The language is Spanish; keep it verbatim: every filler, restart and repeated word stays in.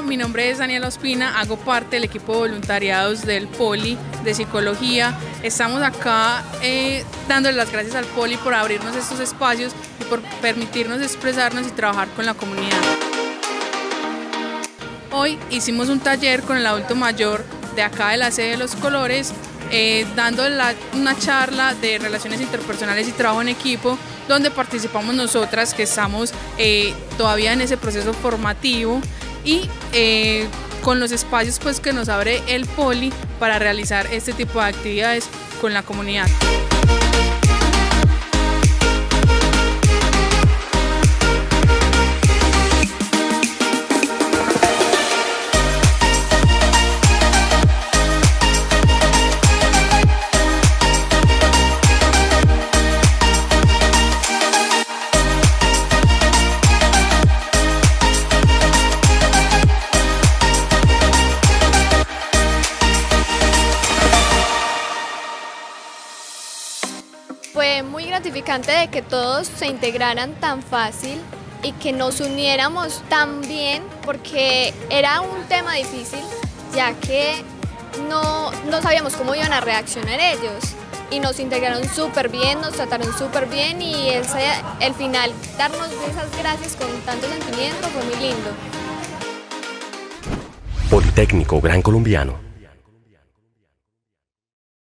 mi nombre es Daniela Ospina, hago parte del equipo de voluntariados del Poli de Psicología. Estamos acá eh, dándole las gracias al Poli por abrirnos estos espacios y por permitirnos expresarnos y trabajar con la comunidad. Hoy hicimos un taller con el adulto mayor de acá de la sede de Los Colores, eh, dando la, una charla de relaciones interpersonales y trabajo en equipo, donde participamos nosotras que estamos eh, todavía en ese proceso formativo y eh, con los espacios pues, que nos abre el Poli para realizar este tipo de actividades con la comunidad. Fue muy gratificante de que todos se integraran tan fácil y que nos uniéramos tan bien, porque era un tema difícil, ya que no, no sabíamos cómo iban a reaccionar ellos, y nos integraron súper bien, nos trataron súper bien, y ese, el final, darnos esas gracias con tanto sentimiento fue muy lindo. Politécnico Gran Colombiano.